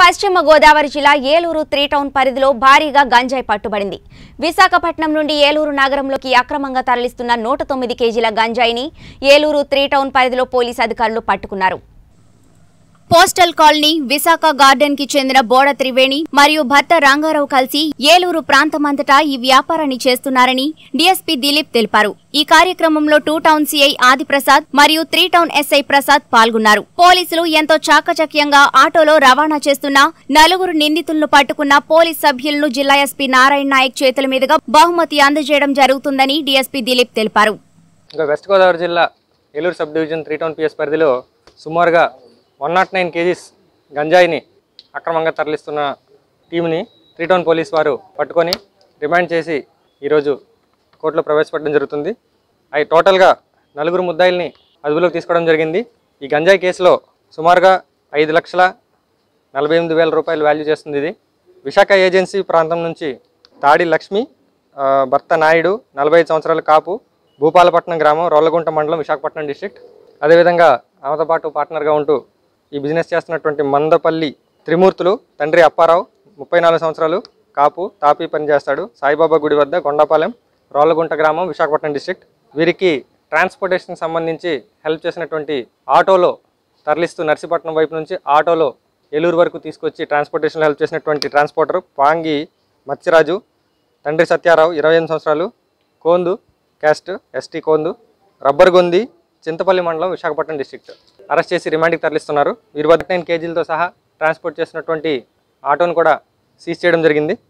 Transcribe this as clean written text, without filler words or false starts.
పశ్చిమ గోదావరి జిల్లా ఏలూరు 3 టౌన్ పరిధిలో భారీగా గంజాయి పట్టుబడింది. విశాఖపట్నం నుండి ఏలూరు నగరంలోకి అక్రమంగా తరలిస్తున్న 109 కేజీల గంజాయిని ఏలూరు 3 టౌన్ పరిధిలో పోలీసు అధికారులు పట్టుకున్నారు. పోస్టల్ కాలనీ విశాఖ గార్డెన్ కి చెందిన బోడ త్రివేణి మరియు భర్త రంగారావు కలిసి ఏలూరు ప్రాంతమంతటా ఈ వ్యాపారాన్ని చేస్తున్నారని డీఎస్పీ దిలీప్ తెలిపారు. ఈ కార్యక్రమంలో 2 టౌన్ సీఐ ఆదిప్రసాద్ మరియు 3 టౌన్ ఎస్ఐ ప్రసాద్ పాల్గొన్నారు. పోలీసులు ఎంతో చాకచక్యంగా ఆటోలో రవాణా చేస్తున్న 4 నిందితులను పట్టుకున్న పోలీస్ సభ్యులను జిల్లా ఎస్పీ నారాయణ నాయక్ చేతుల మీదుగా బహుమతి అందజేయడం జరుగుతుందని డీఎస్పీ దిలీప్ తెలిపారు. వెస్ట్ గోదావరి జిల్లా Eluru sub division 3 town PS పరిధిలో సుమారుగా 109 కేజీస్ గంజాయిని అక్రమంగా తరలిస్తున్న టీంని 3 టౌన్ పోలీస్ వారు పట్టుకొని రిమాండ్ చేసి ఈరోజు కోర్టులో ప్రవేశపెట్టడం జరుగుతుంది. అవి టోటల్గా 4 ముద్దాయిల్ని అదుపులోకి తీసుకోవడం జరిగింది. ఈ గంజాయి కేసులో సుమారుగా 5,48,000 రూపాయలు వాల్యూ చేస్తుంది. ఇది విశాఖ ఏజెన్సీ ప్రాంతం నుంచి తాడి లక్ష్మి, భర్త నాయుడు, 45 సంవత్సరాల కాపు, భూపాలపట్నం గ్రామం, రోళ్లగుంట మండలం, విశాఖపట్నం డిస్ట్రిక్ట్. అదేవిధంగా ఆమెతో పాటు పార్ట్నర్గా ఉంటూ ఈ బిజినెస్ చేస్తున్నటువంటి మందపల్లి త్రిమూర్తులు, తండ్రి అప్పారావు, 34 సంవత్సరాలు, కాపు, తాపీ పని చేస్తాడు, సాయిబాబా గుడి వద్ద, కొండాపాలెం, రోళ్లగుంట గ్రామం, విశాఖపట్నం డిస్ట్రిక్ట్. వీరికి ట్రాన్స్పోర్టేషన్కి సంబంధించి హెల్ప్ చేసినటువంటి ఆటోలో తరలిస్తూ నర్సీపట్నం వైపు నుంచి ఆటోలో ఏలూరు వరకు తీసుకొచ్చి ట్రాన్స్పోర్టేషన్లో హెల్ప్ చేసినటువంటి ట్రాన్స్పోర్టర్ పాంగి మత్స్యరాజు, తండ్రి సత్యారావు, 28 సంవత్సరాలు, Kondu caste, ST Kondu, rubber Gondi, Chintapalli మండలం, విశాఖపట్నం డిస్ట్రిక్ట్. అరెస్ట్ చేసి రిమాండ్కి తరలిస్తున్నారు. 29 కేజీలతో సహా ట్రాన్స్పోర్ట్ చేసినటువంటి ఆటోను కూడా సీజ్ చేయడం జరిగింది.